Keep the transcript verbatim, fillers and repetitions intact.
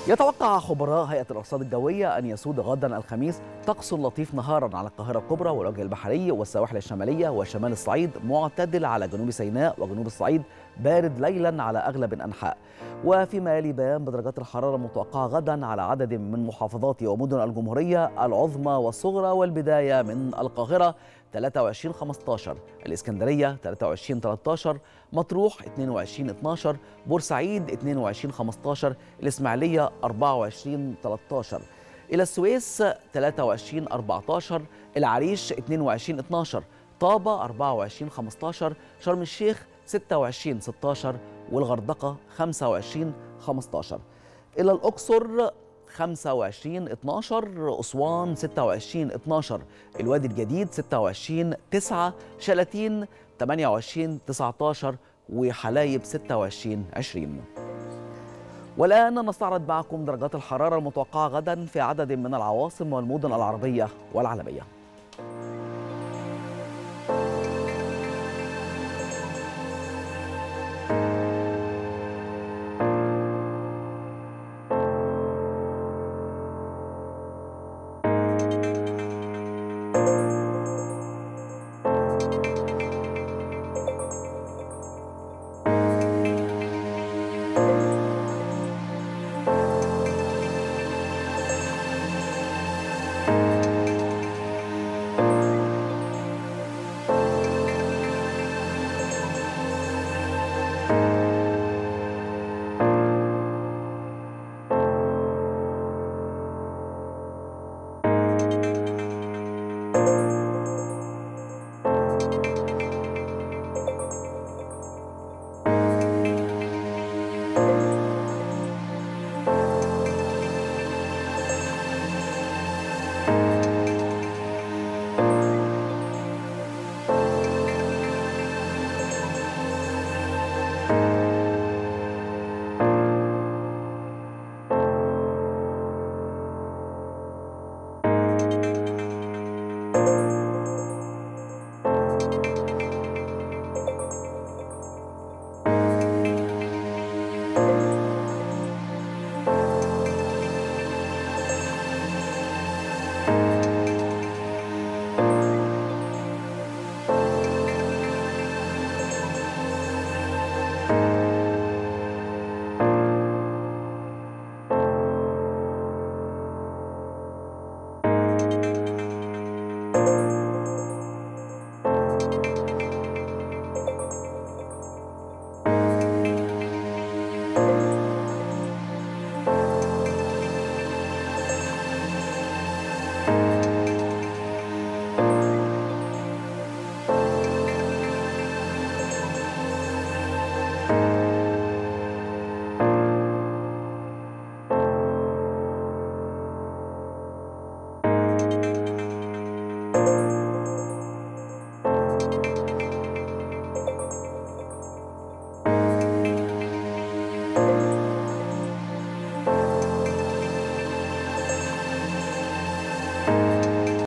يتوقع خبراء هيئة الأرصاد الجوية أن يسود غدا الخميس طقس لطيف نهارا على القاهرة الكبرى والوجه البحري والسواحل الشمالية وشمال الصعيد، معتدل على جنوب سيناء وجنوب الصعيد، بارد ليلا على أغلب الأنحاء. وفيما يلي بيان بدرجات الحرارة المتوقعة غدا على عدد من محافظات ومدن الجمهورية العظمى والصغرى، والبداية من القاهرة ثلاثة وعشرين خمسة عشر، الإسكندرية ثلاثة وعشرين ثلاثة عشر، مطروح اثنين وعشرين اثنا عشر، بورسعيد اثنين وعشرين خمسة عشر، الإسماعيلية أربعة وعشرين ثلاثة عشر، إلى السويس ثلاثة وعشرين أربعة عشر، العريش اثنين وعشرين اثنا عشر، طابة أربعة وعشرين خمسة عشر، شرم الشيخ ستة وعشرين ستة عشر، والغردقة خمسة وعشرين خمسة عشر، إلى الأقصر خمسة وعشرين اثنا عشر، أسوان ستة وعشرين اثنا عشر، الوادي الجديد ستة وعشرين تسعة، شلاتين ثمانية وعشرين تسعة عشر، وحلايب ستة وعشرين عشرين. والآن نستعرض معكم درجات الحرارة المتوقعة غدا في عدد من العواصم والمدن العربية والعالمية.